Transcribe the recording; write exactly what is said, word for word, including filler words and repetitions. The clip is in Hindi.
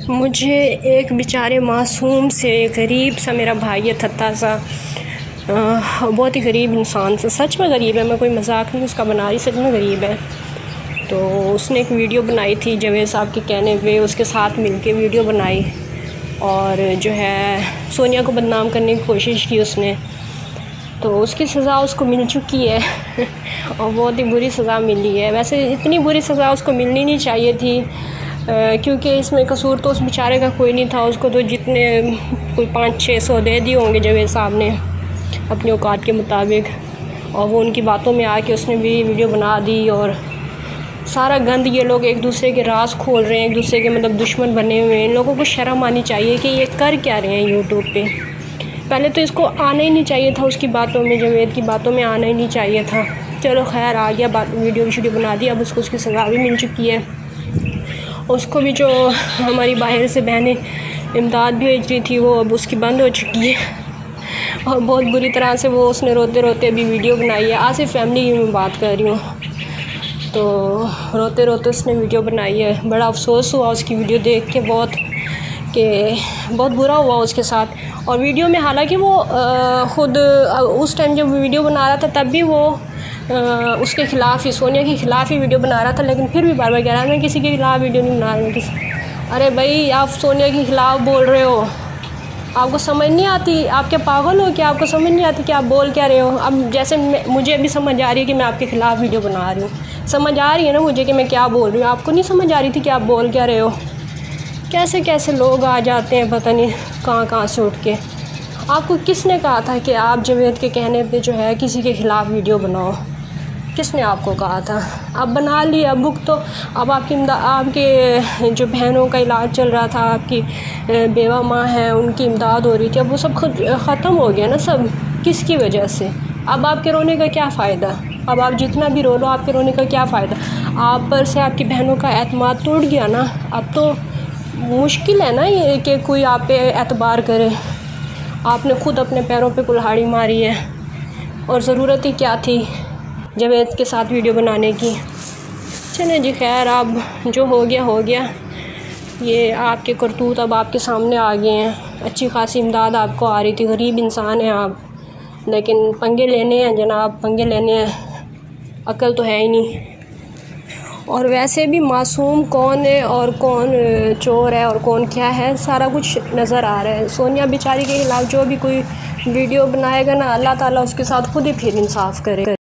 मुझे एक बेचारे मासूम से गरीब सा मेरा भाई है, थत्ता सा, बहुत ही गरीब इंसान से, सच में गरीब है, मैं कोई मजाक नहीं उसका बना रही, सच में गरीब है। तो उसने एक वीडियो बनाई थी जवेद साहब के कहने पे, उसके साथ मिलके वीडियो बनाई और जो है सोनिया को बदनाम करने की कोशिश की उसने। तो उसकी सज़ा उसको मिल चुकी है और बहुत ही बुरी सज़ा मिली है। वैसे इतनी बुरी सज़ा उसको मिलनी नहीं चाहिए थी, क्योंकि इसमें कसूर तो उस बेचारे का कोई नहीं था। उसको तो जितने कोई पाँच छः सौ दे दिए होंगे जवेद साहब ने अपनी औकात के मुताबिक, और वो उनकी बातों में आके उसने भी वीडियो बना दी और सारा गंद, ये लोग एक दूसरे के राज खोल रहे हैं, एक दूसरे के मतलब दुश्मन बने हुए हैं। इन लोगों को शर्म आनी चाहिए कि ये कर क्या रहे हैं यूट्यूब पे। पहले तो इसको आना ही नहीं चाहिए था, उसकी बातों में, जवेद की बातों में आना ही नहीं चाहिए था। चलो खैर, आ गया, बात वीडियो वीडियो बना दी, अब उसको उसकी सज़ा भी मिल चुकी है। उसको भी जो हमारी बाहर से बहनें इमदाद भेज रही थी वो अब उसकी बंद हो चुकी है और बहुत बुरी तरह से वो उसने रोते रोते अभी वीडियो बनाई है। आसिफ फैमिली की मैं बात कर रही हूँ, तो रोते रोते उसने वीडियो बनाई है। बड़ा अफसोस हुआ उसकी वीडियो देख के, बहुत कि बहुत बुरा हुआ उसके साथ। और वीडियो में हालांकि वो ख़ुद उस टाइम जब वीडियो बना रहा था तब भी वो आ, उसके ख़िलाफ़ ही, सोनिया के ख़िलाफ़ ही वीडियो बना रहा था, लेकिन फिर भी बार बार कह रहा है मैं किसी के ख़िलाफ़ वीडियो नहीं बना रहा किसी। अरे भाई, आप सोनिया के ख़िलाफ़ बोल रहे हो, आपको समझ नहीं आती? आप क्या पागल हो? क्या आपको समझ नहीं आती कि आप बोल क्या रहे हो? अब जैसे मुझे अभी समझ आ रही है कि मैं आपके ख़िलाफ़ वीडियो बना रही हूँ, समझ आ रही है ना मुझे कि मैं क्या बोल रही हूँ। आपको नहीं समझ आ रही थी कि आप बोल क्या रहे हो? कैसे कैसे लोग आ जाते हैं पता नहीं कहाँ कहाँ से उठ के। आपको किसने कहा था कि आप जवेद के कहने पे जो है किसी के ख़िलाफ़ वीडियो बनाओ? किसने आपको कहा था? आप बना ली, अब बुक तो अब आपकी आपके जो बहनों का इलाज चल रहा था, आपकी बेवा माँ है उनकी इमदाद हो रही थी, अब वो सब खुद ख़त्म हो गया ना सब। किसकी वजह से? अब आपके रोने का क्या फ़ायदा? अब आप जितना भी रो लो, आपके रोने का क्या फ़ायदा? आप पर से आपकी बहनों का एतमाद टूट गया ना, अब तो मुश्किल है ना ये कि कोई आप पे एतबार करे। आपने ख़ुद अपने पैरों पे कुल्हाड़ी मारी है, और ज़रूरत ही क्या थी जवेद के साथ वीडियो बनाने की। चलें जी, खैर, अब जो हो गया हो गया। ये आपके करतूत अब आपके सामने आ गए हैं। अच्छी खासी इमदाद आपको आ रही थी, गरीब इंसान हैं आप, लेकिन पंगे लेने हैं जनाब, पंगे लेने हैं, अकल तो है ही नहीं। और वैसे भी मासूम कौन है और कौन चोर है और कौन क्या है, सारा कुछ नज़र आ रहा है। सोनिया बेचारी के खिलाफ़ जो भी कोई वीडियो बनाएगा ना, अल्लाह ताला उसके साथ खुद ही फिर इंसाफ करे।